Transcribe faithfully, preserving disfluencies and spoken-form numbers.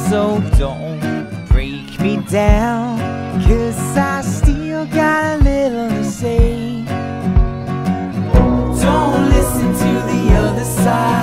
So don't break me down, 'cause I still got a little to say. Don't listen to the other side.